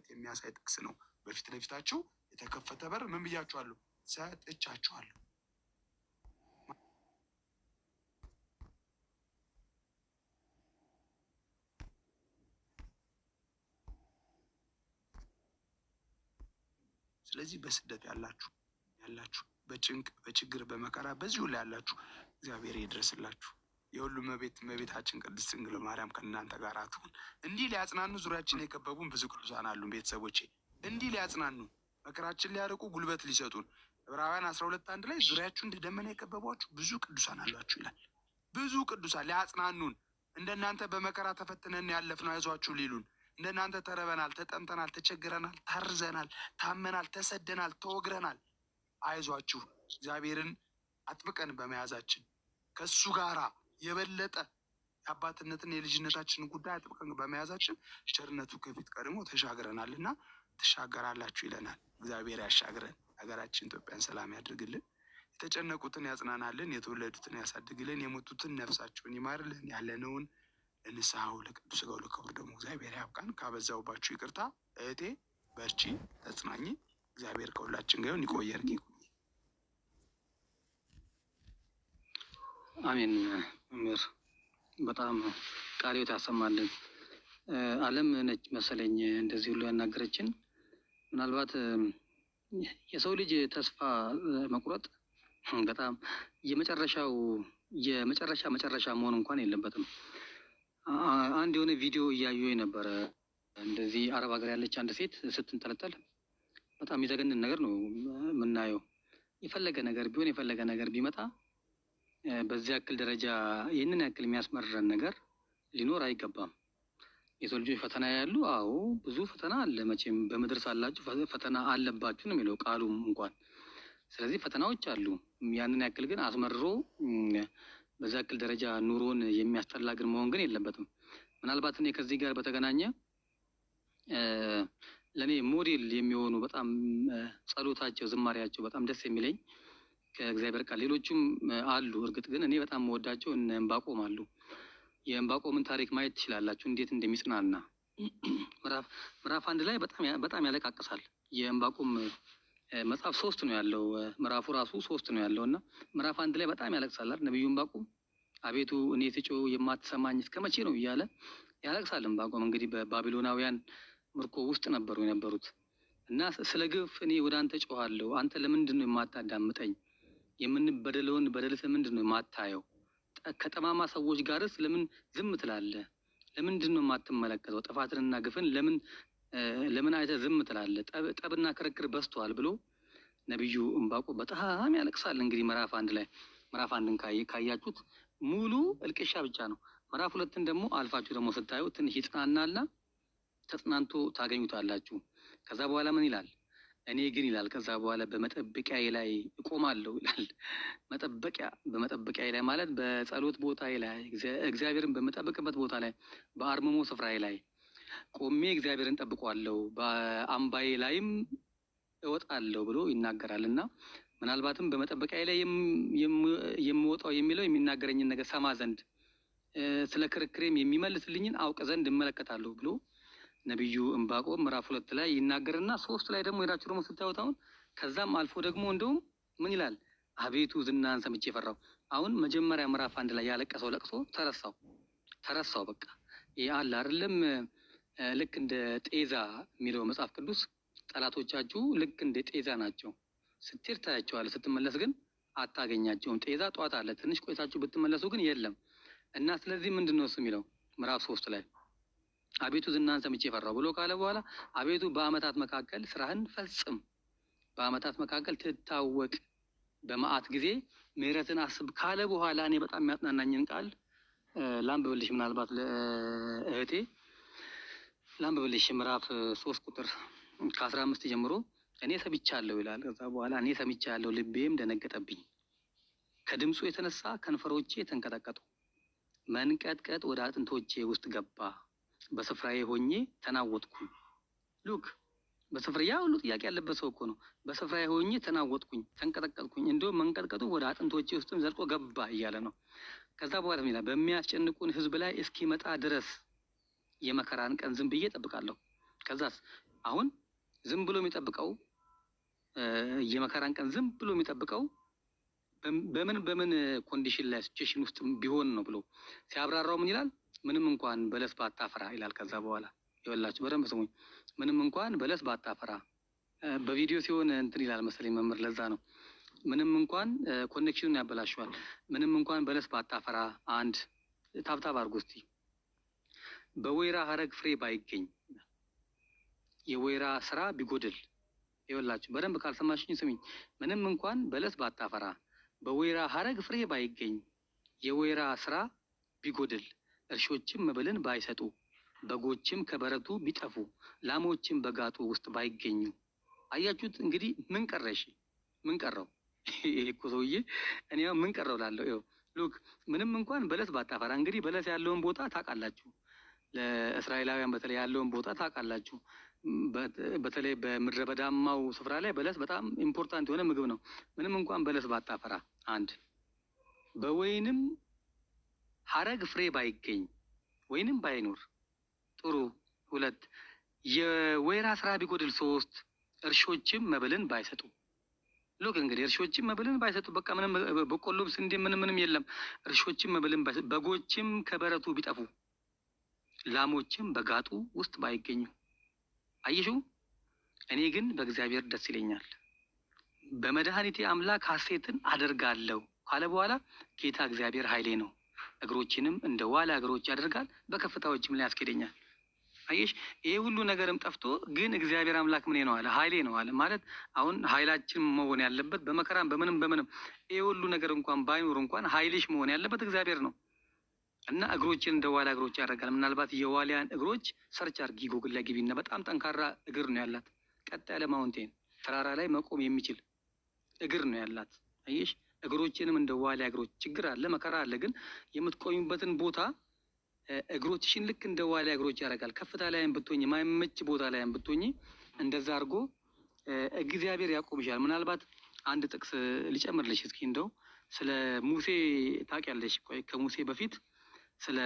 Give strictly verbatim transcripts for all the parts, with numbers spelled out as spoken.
እንደሚመለከት የሚያሳይ ጥቅስ ነው። በፊት ለፊታችሁ የተከፈተ በር ምን ብያችኋለሁ? ሰጥቻችኋለሁ። ስለዚህ በስደት ያላችሁ ያላችሁ በጭንቅ በችግር በመከራ በዚሁ ላይ ያላችሁ እግዚአብሔር ይድረስላችሁ። የሁሉም መቤት መቤታችን ቅድስት ድንግል ማርያም ከእናንተ ጋር ትሁን። እንዲህ ሊያጽናኑ ዙሪያችን የከበቡን ብዙ ቅዱሳን አሉን። ቤተሰቦቼ እንዲህ ሊያጽናኑ መከራችን ሊያርቁ ጉልበት ሊሰጡን ዕብራውያን አስራ ሁለት አንድ ላይ ዙሪያችሁ እንደ ደመና የከበቧችሁ ብዙ ቅዱሳን አሏችሁ ይላል። ብዙ ቅዱሳን ሊያጽናኑን እንደናንተ በመከራ ተፈትነን ያለፍነው አይዟችሁ ሊሉን እንደናንተ ተረበናል፣ ተጠምተናል፣ ተቸግረናል፣ ታርዘናል፣ ታመናል፣ ተሰደናል፣ ተወግረናል። አይዟችሁ እግዚአብሔርን አጥብቀን በመያዛችን ከሱ ጋራ የበለጠ የአባትነትን የልጅነታችንን ጉዳይ አጥብቀን በመያዛችን ቸርነቱ ከፊት ቀድሞ ተሻግረናልና ትሻገራላችሁ ይለናል። እግዚአብሔር ያሻግረን፣ ሀገራችን ኢትዮጵያን ሰላም ያድርግልን፣ የተጨነቁትን ያጽናናልን፣ የተወለዱትን ያሳድግልን፣ የሞቱትን ነፍሳቸውን ይማርልን፣ ያለነውን ለንስሐው ለቅዱስ ሥጋው ለክቡር ደሙ እግዚአብሔር ያብቃን። ካበዛውባችሁ ይቅርታ። እህቴ በርቺ፣ ተጽናኝ። እግዚአብሔር ከሁላችን ጋር ይሁን። ይቆየን። አሜን። መምህር በጣም ቃልዎት ያሰማልን። ዓለም ነች መሰለኝ እንደዚህ ሁሉ ያናገረችን። ምናልባት የሰው ልጅ ተስፋ መቁረጥ በጣም የመጨረሻው የመጨረሻ መጨረሻ መሆን እንኳን የለበትም። አንድ የሆነ ቪዲዮ እያየሁ ነበረ። እንደዚህ አረብ ሀገር ያለች አንድ ሴት ስትንጠለጠል በጣም የሚዘገንን ነገር ነው የምናየው። የፈለገ ነገር ቢሆን የፈለገ ነገር ቢመጣ በዚህ ያክል ደረጃ ይህንን ያክል የሚያስመርረን ነገር ሊኖር አይገባም። የሰው ልጆች ፈተና ያሉ፣ አዎ ብዙ ፈተና አለ። መቼም በምድር ሳላችሁ ፈተና አለባችሁ ነው የሚለው ቃሉም እንኳን። ስለዚህ ፈተናዎች አሉ። ያንን ያክል ግን አስመርሮ በዛ ያክል ደረጃ ኑሮን የሚያስጠላ ግን መሆን ግን የለበትም። ምናልባት እኔ ከዚህ ጋር በተገናኘ ለእኔ ሞዴል የሚሆኑ በጣም ጸሎታቸው፣ ዝማሬያቸው በጣም ደስ የሚለኝ ከእግዚአብሔር ቃል ሌሎቹም አሉ። እርግጥ ግን እኔ በጣም የምወዳቸው እነ ዕንባቆም አሉ። የዕንባቆምን ታሪክ ማየት ትችላላችሁ፣ እንዴት እንደሚጽናና። ምዕራፍ ምዕራፍ አንድ ላይ በጣም በጣም ያለቃቅሳል። የዕንባቆም መጽሐፍ ሶስት ነው ያለው፣ ምዕራፉ ራሱ ሶስት ነው ያለው እና ምዕራፍ አንድ ላይ በጣም ያለቅሳል። ነብዩ ዕንባቆም አቤቱ እኔ ስጮህ የማትሰማኝ እስከ መቼ ነው እያለ ያለቅሳል። ዕንባቆም እንግዲህ በባቢሎናውያን ምርኮ ውስጥ ነበሩ የነበሩት እና ስለ ግፍ እኔ ወደ አንተ ጮሃለሁ፣ አንተ ለምንድን ነው የማታዳምጠኝ? የምንበደለውን በደል ለምንድን ነው የማታየው? ከጠማማ ሰዎች ጋርስ ለምን ዝም ትላለህ? ለምንድን ነው የማትመለከተው? ጥፋትንና ግፍን ለምን ለምን አይተህ ዝም ትላለህ? ጠብና ክርክር በዝቷል ብሎ ነብዩ ዕንባቆም በጣም ያለቅሳል። እንግዲህ ምዕራፍ አንድ ላይ ምዕራፍ አንድን ካያችሁት ሙሉ እልቅሻ ብቻ ነው። ምዕራፍ ሁለትን ደግሞ አልፋችሁ ደግሞ ስታዩ ትንሽ ይጽናናልና ተጽናንቶ ታገኙታላችሁ። ከዛ በኋላ ምን ይላል? እኔ ግን ይላል ከዛ በኋላ በመጠበቂያዬ ላይ እቆማለሁ ይላል። መጠበቂያ በመጠበቂያዬ ላይ ማለት በጸሎት ቦታዬ ላይ እግዚአብሔርን በመጠበቅበት ቦታ ላይ በአርምሞ ስፍራዬ ላይ ቆሜ እግዚአብሔርን ጠብቀዋለሁ፣ በአምባዬ ላይም እወጣለሁ ብሎ ይናገራልና ምናልባትም በመጠበቂያዬ ላይ የምወጣው የሚለው የሚናገረኝን ነገር ሰማ ዘንድ ስለ ክርክሬም የሚመልስልኝን አውቅ ዘንድ እመለከታለሁ ብሎ ነብዩ ዕንባቆም ምዕራፍ ሁለት ላይ ይናገርና ሶስት ላይ ደግሞ ሄዳችሁ ደግሞ ስታዩት አሁን ከዛም አልፎ ደግሞ እንደውም ምን ይላል? አቤቱ ዝናህን ሰምቼ ፈራሁ። አሁን መጀመሪያ ምዕራፍ አንድ ላይ ያለቀሰው ለቅሶ ተረሳው ተረሳው በቃ ይሄ አለ አይደለም። ልክ እንደ ጤዛ የሚለው መጽሐፍ ቅዱስ ጠላቶቻችሁ ልክ እንደ ጤዛ ናቸው፣ ስትሄድ ታያቸዋለህ፣ ስትመለስ ግን አታገኛቸውም። ጤዛ ጧት አለ፣ ትንሽ ቆይታችሁ ብትመለሱ ግን የለም። እና ስለዚህ ምንድነው እሱ የሚለው ምዕራፍ ሶስት ላይ አቤቱ ዝናህን ሰምቼ ፈራሁ ብሎ ካለ በኋላ አቤቱ በአመታት መካከል ስራህን ፈጽም፣ በአመታት መካከል ትታወቅ፣ በመዓት ጊዜ ምሕረትን አስብ ካለ በኋላ እኔ በጣም የሚያጽናናኝን ቃል ላንብብልሽ። ምናልባት ለእህቴ ላንብብልሽ። ምዕራፍ ሶስት ቁጥር ከአስራ አምስት ጀምሮ እኔ ሰምቻለሁ ይላል። ከዛ በኋላ እኔ ሰምቻለሁ፣ ልቤም ደነገጠብኝ፣ ከድምፁ የተነሳ ከንፈሮቼ ተንቀጠቀጡ፣ መንቀጥቀጥ ወደ አጥንቶቼ ውስጥ ገባ፣ በስፍራዬ ሆኜ ተናወጥኩኝ። ሉክ በስፍራ ያ ሁሉ ጥያቄ ያለበት ሰው እኮ ነው። በስፍራዬ ሆኜ ተናወጥኩኝ፣ ተንቀጠቀጥኩኝ፣ እንደውም መንቀጥቀጡ ወደ አጥንቶቼ ውስጥም ዘልቆ ገባ እያለ ነው። ከዛ በኋላ ምን ይላል? በሚያስጨንቁን ህዝብ ላይ እስኪመጣ ድረስ የመከራን ቀን ዝም ብዬ እጠብቃለሁ። ከዛስ አሁን ዝም ብሎ የሚጠብቀው የመከራን ቀን ዝም ብሎ የሚጠብቀው በምን በምን ኮንዲሽን ላይ ሲቹዌሽን ውስጥ ቢሆን ነው ብሎ ሲያብራራው ምን ይላል? ምንም እንኳን በለስ ባታፈራ ይላል። ከዛ በኋላ ይወላችሁ በደንብ ስሙኝ። ምንም እንኳን በለስ ባታፈራ በቪዲዮ ሲሆን እንትን ይላል መሰለኝ መምህር፣ ለዛ ነው። ምንም እንኳን ኮኔክሽኑን ያበላሸዋል። ምንም እንኳን በለስ ባታፈራ አንድ ታብታብ አድርጎ እስቲ በወይራ ሀረግ ፍሬ ባይገኝ የወይራ ስራ ቢጎድል ይወላችሁ በደንብ ካልሰማሽኝ ስሚኝ። ምንም እንኳን በለስ ባታፈራ በወይራ ሀረግ ፍሬ ባይገኝ የወይራ ስራ ቢጎድል እርሾችም መብልን ባይሰጡ በጎችም ከበረቱ ቢጠፉ ላሞችም በጋጡ ውስጥ ባይገኙ። አያችሁት እንግዲህ ምን ቀረሽ? ምን ቀረው? እኮ ሰውዬ እኔ ምን ቀረው ላለው ይኸው ሉክ ምንም እንኳን በለስ ባታፈራ። እንግዲህ በለስ ያለውን ቦታ ታውቃላችሁ። ለእስራኤላውያን በተለይ ያለውን ቦታ ታውቃላችሁ። በተለይ በምድረ በዳማው ስፍራ ላይ በለስ በጣም ኢምፖርታንት የሆነ ምግብ ነው። ምንም እንኳን በለስ ባታፈራ አንድ በወይንም ሀረግ ፍሬ ባይገኝ ወይንም ባይኖር ጥሩ ሁለት የወይራ ስራ ቢጎድል ሶስት እርሾችም መብልን ባይሰጡ። ሉክ እንግዲህ እርሾችም መብልን ባይሰጡ በቃ ምንም በቆሎም ስንዴ ምንም ምንም የለም። እርሾችም መብልን ባይሰጡ በጎችም ከበረቱ ቢጠፉ ላሞችም በጋጡ ውስጥ ባይገኙ። አየሽው? እኔ ግን በእግዚአብሔር ደስ ይለኛል፣ በመድኃኒቴ አምላክ ሐሴትን አደርጋለሁ ካለ በኋላ ጌታ እግዚአብሔር ኃይሌ ነው፣ እግሮችንም እንደ ዋላ እግሮች ያደርጋል፣ በከፍታዎችም ላይ ያስኬደኛል። አየሽ? ይሄ ሁሉ ነገርም ጠፍቶ ግን እግዚአብሔር አምላክ ምን ነው አለ? ኃይሌ ነው አለ። ማለት አሁን ኃይላችን መሆን ያለበት በመከራም በምንም በምንም ይሄ ሁሉ ነገር እንኳን ባይኖር እንኳን ኃይልሽ መሆን ያለበት እግዚአብሔር ነው። እና እግሮችን እንደ ዋላ እግሮች ያደርጋል። ምናልባት የዋሊያን እግሮች ሰርች አድርጊ ጉግል ላይ ግቢና በጣም ጠንካራ እግር ነው ያላት። ቀጥ ያለ ማውንቴን ተራራ ላይ መቆም የሚችል እግር ነው ያላት። አየሽ? እግሮችንም እንደ ዋሊያ እግሮች። ችግር አለ፣ መከራ አለ፣ ግን የምትቆዩበትን ቦታ እግሮችሽን ልክ እንደ ዋሊያ እግሮች ያደርጋል። ከፍታ ላይም ብትሆኚ ማይመች ቦታ ላይም ብትሆኚ እንደዛ አድርጎ እግዚአብሔር ያቆምሻል። ምናልባት አንድ ጥቅስ ሊጨምርልሽ እስኪ እንደው ስለ ሙሴ ታውቂያለሽ? ቆይ ከሙሴ በፊት ስለ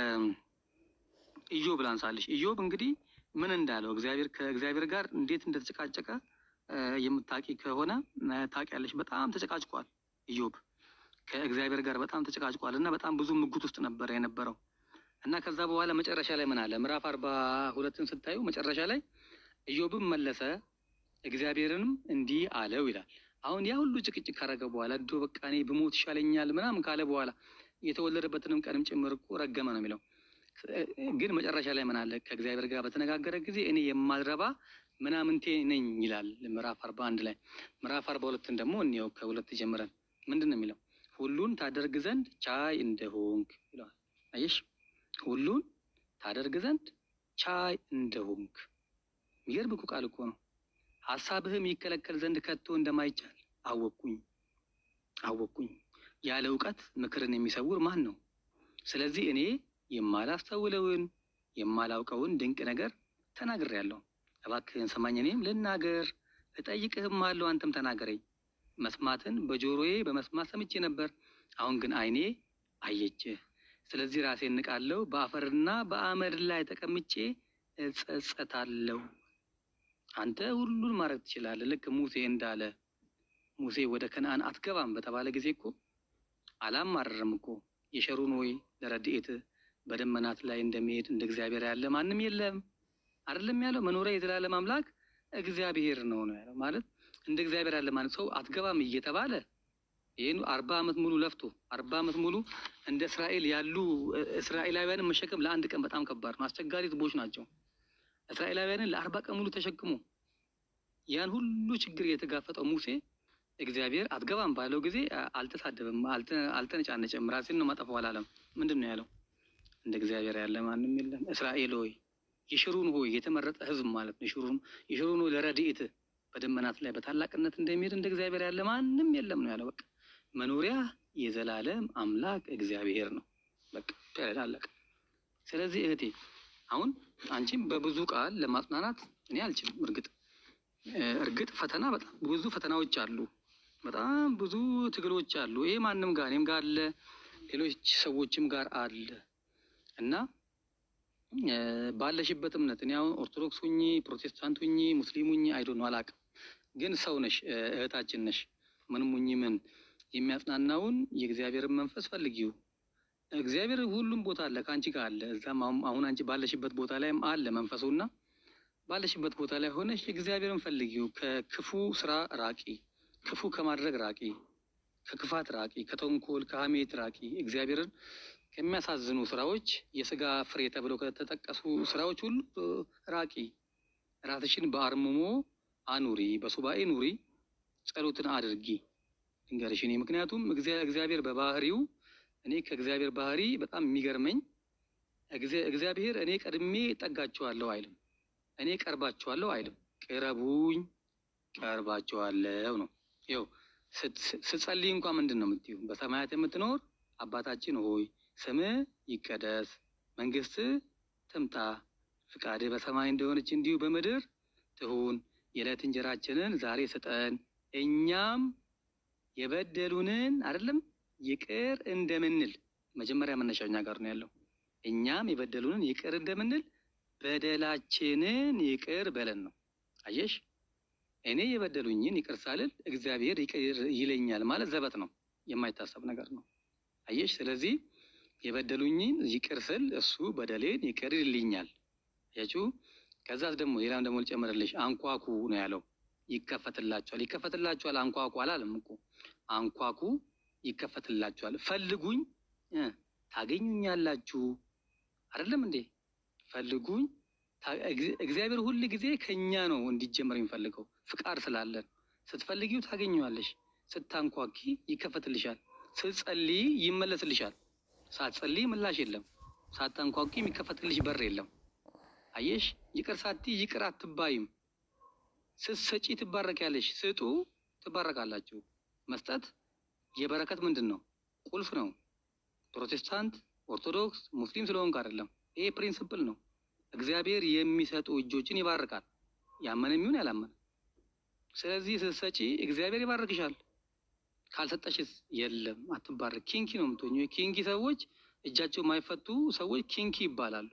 ኢዮብ ላንሳልሽ። ኢዮብ እንግዲህ ምን እንዳለው እግዚአብሔር ከእግዚአብሔር ጋር እንዴት እንደተጨቃጨቀ የምታውቂ ከሆነ ታውቂያለሽ። በጣም ተጨቃጭቋል ኢዮብ ከእግዚአብሔር ጋር በጣም ተጨቃጭቋል እና በጣም ብዙ ምጉት ውስጥ ነበር የነበረው። እና ከዛ በኋላ መጨረሻ ላይ ምን አለ? ምዕራፍ አርባ ሁለትን ስታዩ መጨረሻ ላይ ኢዮብም መለሰ እግዚአብሔርንም እንዲህ አለው ይላል። አሁን ያ ሁሉ ጭቅጭቅ ካረገ በኋላ እንደው በቃ እኔ ብሞት ይሻለኛል ምናምን ካለ በኋላ የተወለደበትንም ቀንም ጭምር እኮ ረገመ ነው የሚለው። ግን መጨረሻ ላይ ምን አለ? ከእግዚአብሔር ጋር በተነጋገረ ጊዜ እኔ የማልረባ ምናምንቴ ነኝ ይላል ምዕራፍ አርባ አንድ ላይ። ምዕራፍ አርባ ሁለትን ደግሞ እንየው ከሁለት ጀምረን ምንድን ነው የሚለው? ሁሉን ታደርግ ዘንድ ቻይ እንደሆንክ ይለዋል። አየሽ? ሁሉን ታደርግ ዘንድ ቻይ እንደሆንክ። የሚገርም እኮ ቃል እኮ ነው። ሀሳብህም ይከለከል ዘንድ ከቶ እንደማይቻል አወቅኩኝ አወቅኩኝ። ያለ እውቀት ምክርን የሚሰውር ማን ነው? ስለዚህ እኔ የማላስተውለውን የማላውቀውን ድንቅ ነገር ተናግሬያለሁ። እባክህን ሰማኝ፣ እኔም ልናገር። እጠይቅህም አለው፣ አንተም ተናገረኝ። መስማትን በጆሮዬ በመስማት ሰምቼ ነበር፣ አሁን ግን ዓይኔ አየችህ። ስለዚህ ራሴን ንቃለሁ፣ በአፈርና በአመድ ላይ ተቀምጬ እጸጸታለሁ። አንተ ሁሉን ማድረግ ትችላለህ። ልክ ሙሴ እንዳለ ሙሴ ወደ ከነአን አትገባም በተባለ ጊዜ እኮ አላማረረም እኮ። የሸሩን ወይ ለረድኤት በደመናት ላይ እንደሚሄድ እንደ እግዚአብሔር ያለ ማንም የለም አይደለም ያለው። መኖሪያ የዘላለም አምላክ እግዚአብሔር ነው ነው ያለው። ማለት እንደ እግዚአብሔር ያለ ማለት ሰው አትገባም እየተባለ ይሄን አርባ ዓመት ሙሉ ለፍቶ አርባ ዓመት ሙሉ እንደ እስራኤል ያሉ እስራኤላውያንን መሸከም ለአንድ ቀን በጣም ከባድ ነው። አስቸጋሪ ህዝቦች ናቸው። እስራኤላውያንን ለአርባ ቀን ሙሉ ተሸክሞ ያን ሁሉ ችግር የተጋፈጠው ሙሴ እግዚአብሔር አትገባም ባለው ጊዜ አልተሳደበም፣ አልተነጫነጨም። ራሴን ነው ማጠፋው አላለም። ምንድን ነው ያለው? እንደ እግዚአብሔር ያለ ማንም የለም። እስራኤል ሆይ የሽሩን ሆይ የተመረጠ ህዝብ ማለት ነው። የሽሩን የሽሩን ሆይ ለረድኤት በደመናት ላይ በታላቅነት እንደሚሄድ እንደ እግዚአብሔር ያለ ማንም የለም ነው ያለው። በቃ መኖሪያ የዘላለም አምላክ እግዚአብሔር ነው። በቃ ተላላቀ። ስለዚህ እህቴ አሁን አንቺም በብዙ ቃል ለማጽናናት እኔ አልችልም። እርግጥ እርግጥ ፈተና በጣም ብዙ ፈተናዎች አሉ፣ በጣም ብዙ ትግሎች አሉ። ይሄ ማንም ጋር እኔም ጋር አለ፣ ሌሎች ሰዎችም ጋር አለ እና ባለሽበት እምነት እኔ አሁን ኦርቶዶክስ ሁኚ ፕሮቴስታንት ሁኚ ሙስሊም ሁኚ አይዶ ነው አላውቅም፣ ግን ሰው ነሽ፣ እህታችን ነሽ። ምንም ሁኚ ምን የሚያጽናናውን የእግዚአብሔርን መንፈስ ፈልጊው። እግዚአብሔር ሁሉም ቦታ አለ፣ ከአንቺ ጋር አለ። እዛም አሁን አንቺ ባለሽበት ቦታ ላይም አለ መንፈሱና ባለሽበት ቦታ ላይ ሆነሽ እግዚአብሔርን ፈልጊው። ከክፉ ስራ ራቂ፣ ክፉ ከማድረግ ራቂ፣ ከክፋት ራቂ፣ ከተንኮል ከሐሜት ራቂ። እግዚአብሔርን ከሚያሳዝኑ ስራዎች የስጋ ፍሬ ተብለው ከተጠቀሱ ስራዎች ሁሉ ራቂ። ራስሽን በአርምሞ አኑሪ፣ በሱባኤ ኑሪ፣ ጸሎትን አድርጊ። እንገርሽ እኔ ምክንያቱም እግዚአብሔር በባህሪው እኔ ከእግዚአብሔር ባህሪ በጣም የሚገርመኝ እግዚአብሔር እኔ ቀድሜ ጠጋቸዋለሁ አይልም፣ እኔ ቀርባቸዋለሁ አይልም። ቅረቡኝ ቀርባቸዋለሁ ነው። ይኸው ስትጸልይ እንኳን ምንድን ነው የምትይው? በሰማያት የምትኖር አባታችን ሆይ ስምህ ይቀደስ፣ መንግስትህ ትምጣ፣ ፍቃድህ በሰማይ እንደሆነች እንዲሁ በምድር ትሁን። የዕለት እንጀራችንን ዛሬ ስጠን፣ እኛም የበደሉንን አይደለም ይቅር እንደምንል። መጀመሪያ መነሻው እኛ ጋር ነው ያለው። እኛም የበደሉንን ይቅር እንደምንል በደላችንን ይቅር በለን ነው። አየሽ፣ እኔ የበደሉኝን ይቅር ሳልል እግዚአብሔር ይቅር ይለኛል ማለት ዘበት ነው፣ የማይታሰብ ነገር ነው። አየሽ፣ ስለዚህ የበደሉኝን ይቅር ስል እሱ በደሌን ይቅር ይልኛል። ያችሁ ከዛስ ደግሞ ሌላም ደግሞ ልጨምርልሽ፣ አንኳኩ ነው ያለው፣ ይከፈትላችኋል። ይከፈትላችኋል አንኳኩ አላለም እኮ፣ አንኳኩ ይከፈትላችኋል። ፈልጉኝ ታገኙኛላችሁ አይደለም እንዴ? ፈልጉኝ። እግዚአብሔር ሁሉ ጊዜ ከኛ ነው እንዲጀመር የሚፈልገው፣ ፍቃድ ስላለን። ስትፈልጊው ታገኙዋለሽ፣ ስታንኳኪ ይከፈትልሻል፣ ስትጸልይ ይመለስልሻል። ሳትጸልይ ምላሽ የለም፣ ሳታንኳኪ የሚከፈትልሽ በር የለም። አየሽ፣ ይቅር ሳቲ ይቅር አትባይም። ስትሰጪ ትባረኪያለሽ፣ ስጡ ትባረካላችሁ። መስጠት የበረከት ምንድን ነው? ቁልፍ ነው። ፕሮቴስታንት፣ ኦርቶዶክስ፣ ሙስሊም ስለሆንክ አይደለም፣ ይሄ ፕሪንሲፕል ነው። እግዚአብሔር የሚሰጡ እጆችን ይባርካል፣ ያመነ የሚሆን ያላመነ። ስለዚህ ስትሰጪ እግዚአብሔር ይባርክሻል። ካልሰጠሽስ የለም፣ አትባረክ። ኪንኪ ነው የምትሆኚው። ኪንኪ ሰዎች፣ እጃቸው የማይፈቱ ሰዎች ኪንኪ ይባላሉ።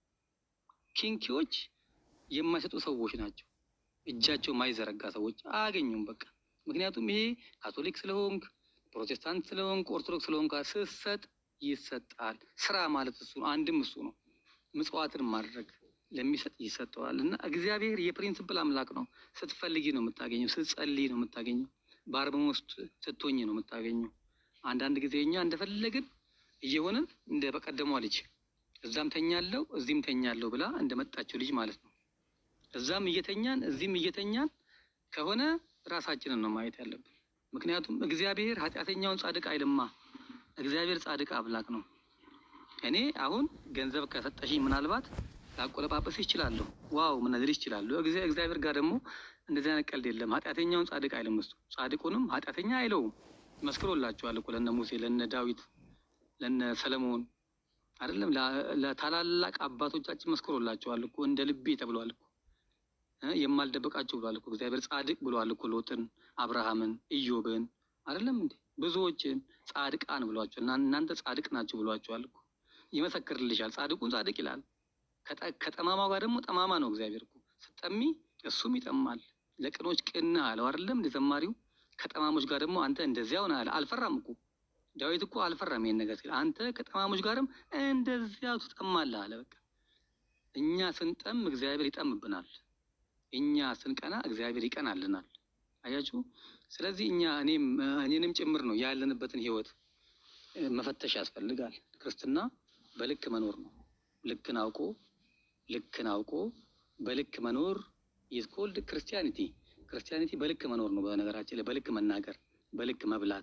ኪንኪዎች የማይሰጡ ሰዎች ናቸው። እጃቸው የማይዘረጋ ሰዎች አያገኙም በቃ። ምክንያቱም ይሄ ካቶሊክ ስለሆንክ ፕሮቴስታንት ስለሆንክ ኦርቶዶክስ ስለሆንክ ስትሰጥ ይሰጣል። ስራ ማለት እሱ አንድም እሱ ነው። ምጽዋትን ማድረግ ለሚሰጥ ይሰጠዋል። እና እግዚአብሔር የፕሪንሲፕል አምላክ ነው። ስትፈልጊ ነው የምታገኘው፣ ስትጸልይ ነው የምታገኘው፣ በአርምሞ ውስጥ ስትሆኝ ነው የምታገኘው። አንዳንድ ጊዜ እኛ እንደፈለግን እየሆንን እንደ በቀደሟ ልጅ እዛም ተኛለው እዚህም ተኛለው ብላ እንደመጣችው ልጅ ማለት ነው። እዛም እየተኛን እዚህም እየተኛን ከሆነ ራሳችንን ነው ማየት ያለብን። ምክንያቱም እግዚአብሔር ኃጢአተኛውን ጻድቅ አይልማ። እግዚአብሔር ጻድቅ አምላክ ነው። እኔ አሁን ገንዘብ ከሰጠሽኝ ምናልባት ላቆለጳጰስ ይችላል፣ ዋው ምን ነገር ይችላል። እግዚአብሔር ጋር ደግሞ እንደዚህ አይነት ቀልድ የለም። ኃጢአተኛውን ጻድቅ አይልም እሱ፣ ጻድቁንም ኃጢአተኛ አይለውም። መስክሮላችኋል እኮ ለነ ሙሴ፣ ለነ ዳዊት፣ ለነ ሰለሞን አይደለም ለታላላቅ አባቶቻችን መስክሮላችኋል እኮ። እንደ ልቤ ተብሏል እኮ፣ የማልደበቃቸው ብሏል እኮ እግዚአብሔር። ጻድቅ ብሏል እኮ ሎጥን፣ አብርሃምን፣ ኢዮብን አይደለም እንዴ? ብዙዎችን ጻድቃን ብሏቸው እና እናንተ ጻድቅ ናችሁ ብሏቸዋል እኮ። ይመሰክርልሻል። ጻድቁን ጻድቅ ይላል። ከጠማማው ጋር ደግሞ ጠማማ ነው እግዚአብሔር እኮ። ስጠሚ እሱም ይጠማል። ለቅኖች ቅን አለው አይደለም እንደ ዘማሪው። ከጠማሞች ጋር ደግሞ አንተ እንደዚያው ነህ አለ። አልፈራም እኮ ዳዊት እኮ አልፈራም ይሄን ነገር ሲል፣ አንተ ከጠማሞች ጋርም እንደዚያው ትጠማለህ አለ። በቃ እኛ ስንጠም እግዚአብሔር ይጠምብናል፣ እኛ ስንቀና እግዚአብሔር ይቀናልናል። አያችሁ። ስለዚህ እኛ እኔም እኔንም ጭምር ነው ያለንበትን ህይወት መፈተሽ ያስፈልጋል። ክርስትና በልክ መኖር ነው። ልክን አውቆ ልክን አውቆ በልክ መኖር is called ክርስቲያኒቲ። ክርስቲያኒቲ በልክ መኖር ነው። በነገራችን ላይ በልክ መናገር፣ በልክ መብላት፣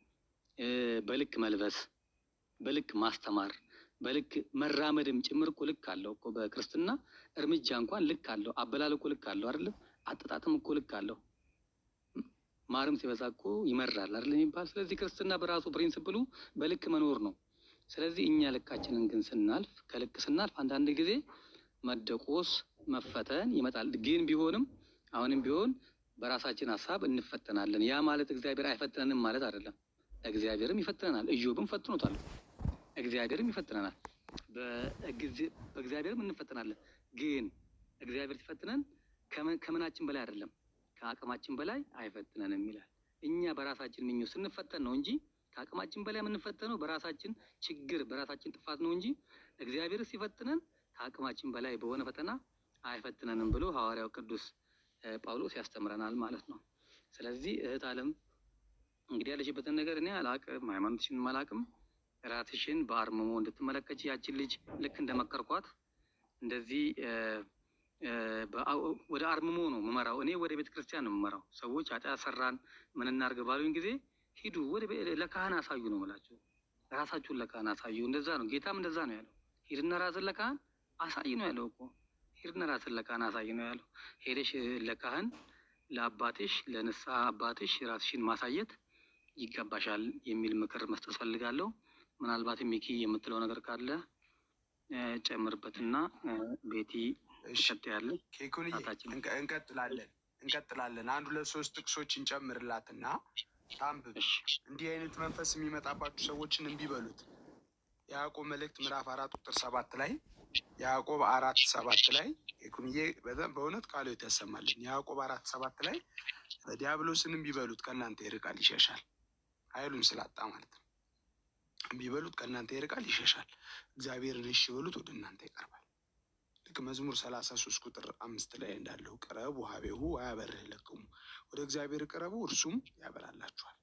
በልክ መልበስ፣ በልክ ማስተማር፣ በልክ መራመድም ጭምር እኮ ልክ አለው እኮ። በክርስትና እርምጃ እንኳን ልክ አለው። አበላል እኮ ልክ አለው አይደለም? አጠጣጥም እኮ ልክ አለው። ማርም ሲበዛ እኮ ይመራል አይደል የሚባል። ስለዚህ ክርስትና በራሱ ፕሪንሲፕሉ በልክ መኖር ነው። ስለዚህ እኛ ልካችንን ግን ስናልፍ ከልክ ስናልፍ አንዳንድ ጊዜ መደቆስ መፈተን ይመጣል። ግን ቢሆንም አሁንም ቢሆን በራሳችን ሐሳብ እንፈተናለን። ያ ማለት እግዚአብሔር አይፈትነንም ማለት አይደለም። እግዚአብሔርም ይፈትነናል። ኢዮብም ፈትኖታል፣ እግዚአብሔርም ይፈትነናል። በእግዚአብሔርም እንፈተናለን። ግን እግዚአብሔር ሲፈትነን ከምናችን በላይ አይደለም፣ ከአቅማችን በላይ አይፈትነንም ይላል። እኛ በራሳችን ምኞት ስንፈተን ነው እንጂ ከአቅማችን በላይ የምንፈተነው በራሳችን ችግር በራሳችን ጥፋት ነው እንጂ እግዚአብሔር ሲፈትነን ከአቅማችን በላይ በሆነ ፈተና አይፈትነንም ብሎ ሐዋርያው ቅዱስ ጳውሎስ ያስተምረናል ማለት ነው። ስለዚህ እህት ዓለም እንግዲህ ያለሽበትን ነገር እኔ አላቅም፣ ሃይማኖትሽን አላቅም። ራስሽን በአርምሞ እንድትመለከች ያችን ልጅ ልክ እንደመከርኳት እንደዚህ ወደ አርምሞ ነው የምመራው። እኔ ወደ ቤተ ክርስቲያን ነው የምመራው። ሰዎች ኃጢአት ሰራን ምን እናድርግ ባሉኝ ጊዜ ሂዱ ወደ ለካህን አሳዩ ነው የምላቸው። ራሳችሁን ለካህን አሳዩ። እንደዛ ነው ጌታም እንደዛ ነው ያለው። ሂድና ራስን ለካህን አሳይ ነው ያለው እኮ። ሂድና ራስን ለካህን አሳይ ነው ያለው። ሄደሽ ለካህን ለአባትሽ ለንስሐ አባትሽ ራስሽን ማሳየት ይገባሻል የሚል ምክር መስጠት ፈልጋለሁ። ምናልባት ሚኪ የምትለው ነገር ካለ ጨምርበትና ቤቲ ይሸጣያለ። ኬኩን እንቀጥላለን እንቀጥላለን አንድ ሁለት ሶስት ጥቅሶች እንጨምርላትና ታንብብ። እንዲህ አይነት መንፈስ የሚመጣባችሁ ሰዎችን እንቢ በሉት። ያዕቆብ መልእክት ምዕራፍ አራት ቁጥር ሰባት ላይ ያዕቆብ አራት ሰባት ላይ ኬኩንዬ በእውነት ቃሉ የተሰማልን ያዕቆብ አራት ሰባት ላይ ዲያብሎስን እንቢ በሉት ከእናንተ ይርቃል ይሸሻል። ኃይሉን ስላጣ ማለት ነው። እንቢ በሉት ከእናንተ ይርቃል ይሸሻል። እግዚአብሔርን እሺ በሉት ወደ እናንተ ይቀርባል። ልክ መዝሙር ሰላሳ ሶስት ቁጥር አምስት ላይ እንዳለው ቅረቡ ሀቤሁ አያበርህ ለክሙ፣ ወደ እግዚአብሔር ቅረቡ እርሱም ያበራላችኋል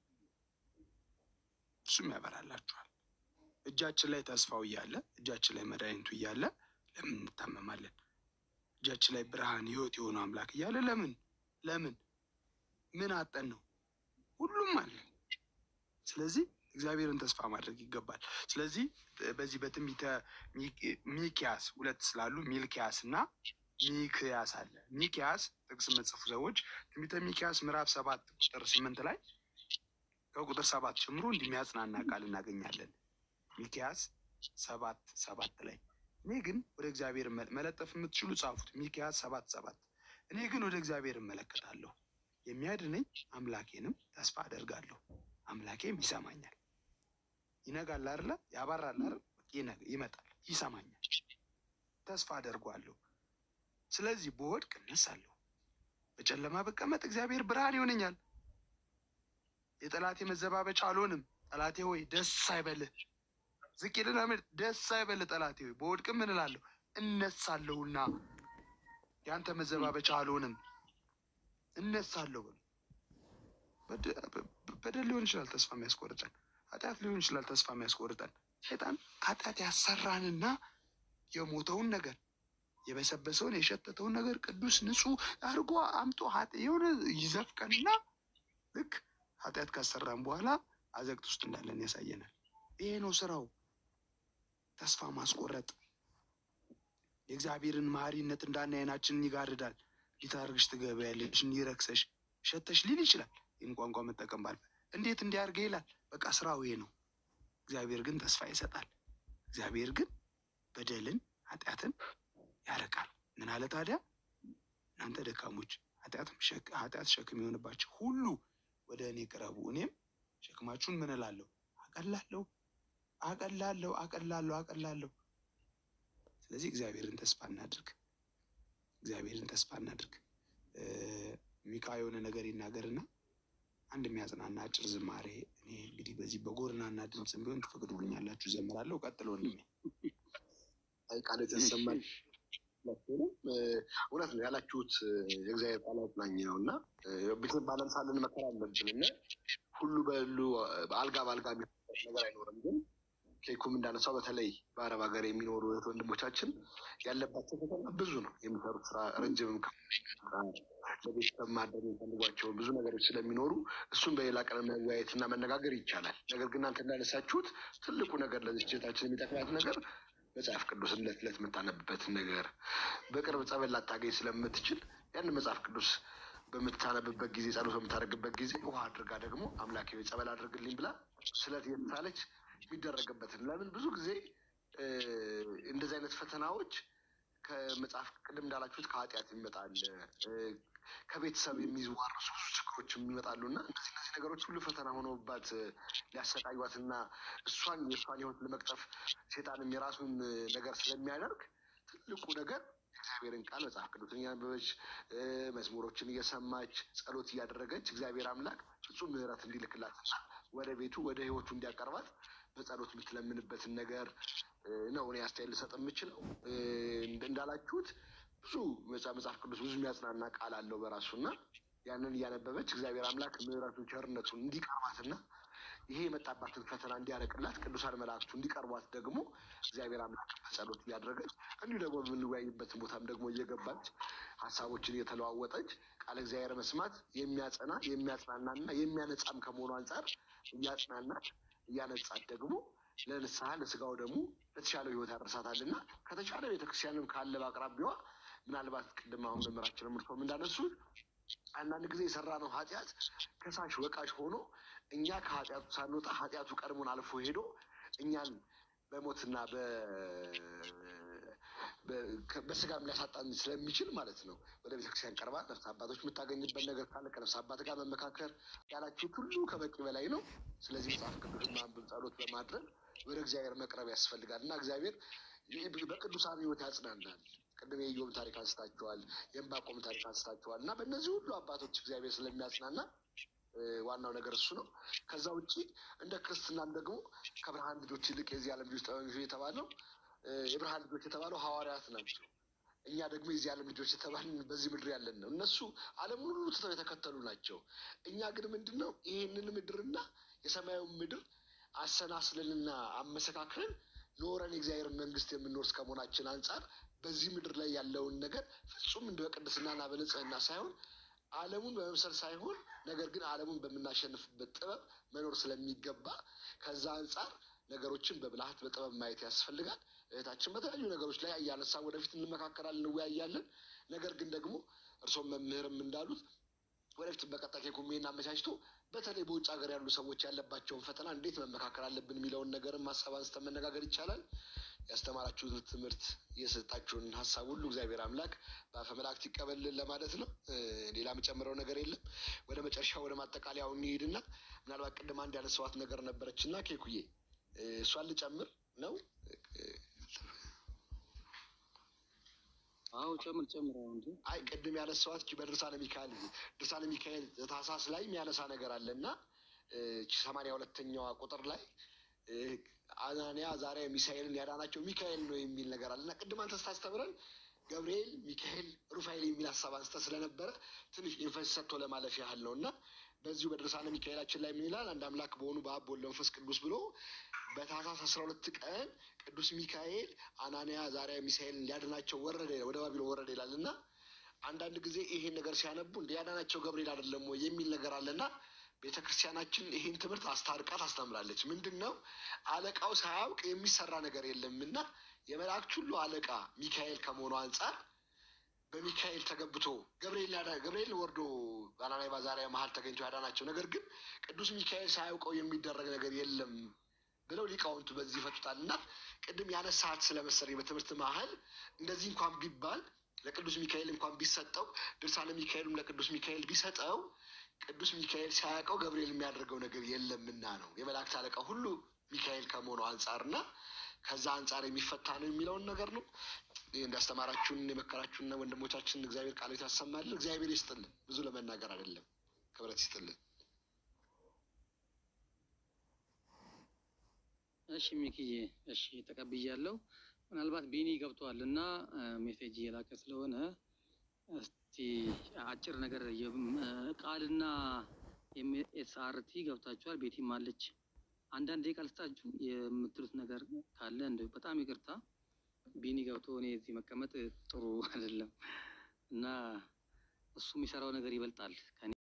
እርሱም ያበራላችኋል። እጃችን ላይ ተስፋው እያለ እጃችን ላይ መድኃኒቱ እያለ ለምን እንታመማለን? እጃችን ላይ ብርሃን ህይወት የሆነ አምላክ እያለ ለምን ለምን ምን አጠን ነው? ሁሉም አለ። ስለዚህ እግዚአብሔርን ተስፋ ማድረግ ይገባል። ስለዚህ በዚህ በትንቢተ ሚክያስ ሁለት ስላሉ ሚልክያስ እና ሚክያስ አለ። ሚክያስ ጥቅስ መጽፉ ሰዎች ትንቢተ ሚክያስ ምዕራፍ ሰባት ቁጥር ስምንት ላይ ከቁጥር ሰባት ጀምሮ እንደሚያጽናና ቃል እናገኛለን። ሚክያስ ሰባት ሰባት ላይ እኔ ግን ወደ እግዚአብሔር መለጠፍ የምትችሉ ጻፉት። ሚክያስ ሰባት ሰባት እኔ ግን ወደ እግዚአብሔር እመለከታለሁ፣ የሚያድነኝ አምላኬንም ተስፋ አደርጋለሁ፣ አምላኬም ይሰማኛል። ይነጋል አይደለ? ያባራል አይደል? ይመጣል፣ ይሰማኛል፣ ተስፋ አደርጓለሁ። ስለዚህ በወድቅ እነሳለሁ፣ በጨለማ ብቀመጥ እግዚአብሔር ብርሃን ይሆነኛል። የጠላቴ መዘባበቻ አልሆንም። ጠላቴ ሆይ ደስ አይበልህ፣ ዝቅ ይልና ደስ አይበልህ ጠላቴ ሆይ በወድቅም ምን እላለሁ እነሳለሁና ያንተ መዘባበቻ አልሆንም፣ እነሳለሁ። በደል ሊሆን ይችላል ተስፋ የሚያስቆርጠን፣ ኃጢአት ሊሆን ይችላል ተስፋ የሚያስቆርጠን። ሰይጣን ኃጢአት ያሰራንና የሞተውን ነገር የበሰበሰውን የሸተተውን ነገር ቅዱስ ንጹህ አድርጎ አምጦ የሆነ ይዘፍቀንና ልክ ኃጢአት ካሰራን በኋላ አዘቅት ውስጥ እንዳለን ያሳየናል። ይሄ ነው ስራው፣ ተስፋ ማስቆረጥ። የእግዚአብሔርን መሐሪነት እንዳናይ ዓይናችንን ይጋርዳል። ሊታርግሽ ትገበያለሽ፣ እንዲረክሰሽ ሸተሽ ሊል ይችላል። ይህን ቋንቋ መጠቀም ባል እንዴት እንዲያርገ ይላል። በቃ ስራው ይሄ ነው። እግዚአብሔር ግን ተስፋ ይሰጣል። እግዚአብሔር ግን በደልን ኃጢአትን ያረቃል። ምን አለ ታዲያ? እናንተ ደካሞች ኃጢአት ሸክም የሆነባቸው ሁሉ ወደ እኔ ቅረቡ፣ እኔም ሸክማችሁን ምን እላለሁ አቀላለሁ አቀላለሁ አቀላለሁ አቀላለሁ። ስለዚህ እግዚአብሔርን ተስፋ እናድርግ። እግዚአብሔርን ተስፋ እናድርግ። ሚካ የሆነ ነገር ይናገርና አንድ የሚያጽናና አጭር ዝማሬ እኔ እንግዲህ በዚህ በጎርናና ድምፅም ቢሆን ትፈቅዱልኛላችሁ ዘምራለሁ። ቀጥሎ ወንድሜ ቃል የተሰማኝ እውነት ነው ያላችሁት። የእግዚአብሔር ቃል አጽናኝ ነው እና ቤተሰብ ባለም ሳለን መከራ አለብን እና ሁሉ በሉ በአልጋ በአልጋ ነገር አይኖርም። ግን ኬኩም እንዳነሳው በተለይ በአረብ ሀገር የሚኖሩ ወንድሞቻችን ያለባቸው ፈተና ብዙ ነው። የሚሰሩት ስራ ረጅምም ለቤተሰብ ማድረግ የሚፈልጓቸው ብዙ ነገሮች ስለሚኖሩ እሱን በሌላ ቀን መወያየትና መነጋገር ይቻላል። ነገር ግን እናንተ እንዳነሳችሁት ትልቁ ነገር ለዚህ ችታችን የሚጠቅማት ነገር መጽሐፍ ቅዱስ ዕለት ዕለት የምታነብበትን ነገር በቅርብ ጸበል ላታገኝ ስለምትችል ያን መጽሐፍ ቅዱስ በምታነብበት ጊዜ ጸሎት በምታደርግበት ጊዜ ውሃ አድርጋ ደግሞ አምላኬ ጸበል አድርግልኝ ብላ ስለት የታለች የሚደረግበትን ለምን ብዙ ጊዜ እንደዚህ አይነት ፈተናዎች ከመጽሐፍ ቅድም እንዳላችሁት ከኃጢአት ይመጣል፣ ከቤተሰብ የሚዋረሱ ብዙ ችግሮች የሚመጣሉና እነዚህ እነዚህ ነገሮች ሁሉ ፈተና ሆነውባት ሊያሰቃዩዋትና እሷን የእሷን ህይወት ለመቅጠፍ ሴጣንም የራሱን ነገር ስለሚያደርግ ትልቁ ነገር እግዚአብሔርን ቃል መጽሐፍ ቅዱስን እያነበበች መዝሙሮችን እየሰማች ጸሎት እያደረገች እግዚአብሔር አምላክ ፍጹም ምሕረት እንዲልክላትና ወደ ቤቱ ወደ ህይወቱ እንዲያቀርባት በጸሎት የምትለምንበትን ነገር ነው እኔ አስተያየት ልሰጥ የምችለው። እንዳላችሁት ብዙ መጽሐፍ ቅዱስ ብዙ የሚያጽናና ቃል አለው በራሱና ያንን እያነበበች እግዚአብሔር አምላክ ምሕረቱን ቸርነቱን እንዲቀርባትና ይሄ የመጣባትን ፈተና እንዲያረቅላት ቅዱሳን መላእክቱ እንዲቀርቧት ደግሞ እግዚአብሔር አምላክ በጸሎት እያደረገች እንዲሁ ደግሞ በምንወያይበት ቦታም ደግሞ እየገባች ሀሳቦችን እየተለዋወጠች ቃል እግዚአብሔር መስማት የሚያጸና የሚያጽናናና የሚያነጻም ከመሆኑ አንጻር እያጽናናት እያነጻት ደግሞ ለንስሐ ለስጋው ደግሞ ለተሻለው ህይወት ያደርሳታልና ከተቻለ ቤተክርስቲያንም ካለ በአቅራቢያዋ ምናልባት ቅድም አሁን መምህራችንም እርሶም እንዳነሱት አንዳንድ ጊዜ የሰራነው ኃጢአት ከሳሽ ወቃሽ ሆኖ እኛ ከኃጢአቱ ሳንወጣ ኃጢአቱ ቀድሞን አልፎ ሄዶ እኛን በሞትና በስጋም ሊያሳጣን ስለሚችል ማለት ነው ወደ ቤተክርስቲያን ቀርባ ነፍስ አባቶች የምታገኝበት ነገር ካለ ከነፍስ አባት ጋር መመካከር ያላችሁት ሁሉ ከበቂ በላይ ነው። ስለዚህ መጽሐፍ ቅዱስን ማንበብ ጸሎት በማድረግ ወደ እግዚአብሔር መቅረብ ያስፈልጋል እና እግዚአብሔር በቅዱሳን ህይወት ያጽናናል። ቅድም የኢዮብ ታሪክ አንስታችኋል፣ የዕንባቆም ታሪክ አንስታችኋል እና በእነዚህ ሁሉ አባቶች እግዚአብሔር ስለሚያጽናና ዋናው ነገር እሱ ነው። ከዛ ውጪ እንደ ክርስትናም ደግሞ ከብርሃን ልጆች ይልቅ የዚህ ዓለም ልጆች ጠበኞች የተባለው የብርሃን ልጆች የተባለው ሐዋርያት ናቸው። እኛ ደግሞ የዚህ ዓለም ልጆች የተባልን በዚህ ምድር ያለን ነው። እነሱ ዓለምን ሁሉ ትተው የተከተሉ ናቸው። እኛ ግን ምንድነው ይሄንን ምድርና የሰማያዊውን ምድር አሰናስለንና አመሰካክረን ኖረን የእግዚአብሔር መንግስት የምንወርስ ከመሆናችን አንጻር በዚህ ምድር ላይ ያለውን ነገር ፍጹም እንደ ቅድስናና በንጽህና ሳይሆን ዓለሙን በመምሰል ሳይሆን ነገር ግን ዓለሙን በምናሸንፍበት ጥበብ መኖር ስለሚገባ ከዛ አንጻር ነገሮችን በብልሃት በጥበብ ማየት ያስፈልጋል። እህታችን በተለያዩ ነገሮች ላይ እያነሳ ወደፊት እንመካከራለን እንወያያለን። ነገር ግን ደግሞ እርሶም መምህርም እንዳሉት ወደፊት በቀጣይ ኮሚቴን አመቻችቶ በተለይ በውጭ ሀገር ያሉ ሰዎች ያለባቸውን ፈተና እንዴት መመካከር አለብን የሚለውን ነገርም ሀሳብ አንስተን መነጋገር ይቻላል። ያስተማራችሁን ትምህርት የሰጣችሁን ሀሳብ ሁሉ እግዚአብሔር አምላክ በአፈ መላእክት ይቀበልልን ለማለት ነው። ሌላ የምጨምረው ነገር የለም። ወደ መጨረሻው ወደ ማጠቃለያው እንሂድና ምናልባት ቅድም አንድ ያነሳኋት ነገር ነበረችና ኬኩዬ እሷን ልጨምር ነው። አዎ ጨምር ጨምር። እንዴ አይ ቅድም ያነሳኋት በድርሳነ ሚካኤል ድርሳነ ሚካኤል ታኅሳስ ላይ የሚያነሳ ነገር አለና ሰማንያ ሁለተኛዋ ቁጥር ላይ አናንያ አዛርያ ሚሳኤልን ያዳናቸው ሚካኤል ነው የሚል ነገር አለና ቅድም አንተ ስታስተምረን ገብርኤል ሚካኤል ሩፋኤል የሚል ሀሳብ አንስተ ስለነበረ ትንሽ ኢንፈስ ሰጥቶ ለማለፍ ያህል ነውና በዚሁ በድርሳነ ሚካኤላችን ላይ ምን ይላል? አንድ አምላክ በሆኑ በአብ ወልድ መንፈስ ቅዱስ ብሎ በታኅሳስ አስራ ሁለት ቀን ቅዱስ ሚካኤል አናንያ አዛርያ ሚሳኤልን ሊያድናቸው ወረደ ወደ ባቢሎን ወረደ ይላልና አንዳንድ ጊዜ ይሄን ነገር ሲያነቡ እንደ ያዳናቸው ገብርኤል አይደለም ወይ የሚል ነገር አለና ቤተክርስቲያናችን ይሄን ትምህርት አስታርቃ ታስተምራለች። ምንድነው አለቃው ሳያውቅ የሚሰራ ነገር የለምና የመላእክት ሁሉ አለቃ ሚካኤል ከመሆኑ አንፃር በሚካኤል ተገብቶ ገብርኤል ያዳ ገብርኤል ወርዶ አናንያ አዛርያ መሀል ተገኝቶ ያዳናቸው ነገር ግን ቅዱስ ሚካኤል ሳያውቀው የሚደረግ ነገር የለም ብለው ሊቃውንቱ በዚህ ይፈቱታልና ቅድም ያነሳት ስለመሰለኝ በትምህርት መሀል እንደዚህ እንኳን ቢባል ለቅዱስ ሚካኤል እንኳን ቢሰጠው ድርሳነ ሚካኤልም ለቅዱስ ሚካኤል ቢሰጠው ቅዱስ ሚካኤል ሳያውቀው ገብርኤል የሚያደርገው ነገር የለምና ነው የመላእክት አለቃ ሁሉ ሚካኤል ከመሆኑ አንፃርና ከዛ አንፃር የሚፈታ ነው የሚለውን ነገር ነው። እንዳስተማራችሁን የመከራችሁን ወንድሞቻችን እግዚአብሔር ቃል ያሰማልን። እግዚአብሔር ይስጥልን። ብዙ ለመናገር አይደለም፣ ክብረት ይስጥልን። እሺ ሚኪዬ፣ እሺ ተቀብያለሁ። ምናልባት ቢኒ ገብቷልና ሜሴጅ የላከ ስለሆነ እስቲ አጭር ነገር ቃልና ኤስአርቲ ገብታችኋል። ቤቲም አለች። አንዳንድ ደቂቃ ልስጣችሁ የምትሉት ነገር ካለ እንደው በጣም ይቅርታ። ቢኒ ገብቶ እኔ እዚህ መቀመጥ ጥሩ አይደለም እና እሱ የሚሰራው ነገር ይበልጣል።